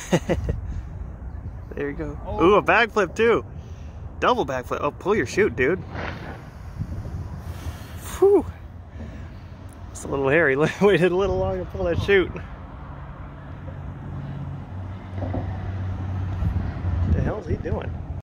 There you go. Oh. Ooh, a backflip too. Double backflip. Oh, pull your chute, dude. Whew. It's a little hairy. Waited a little longer to pull that chute. What the hell is he doing?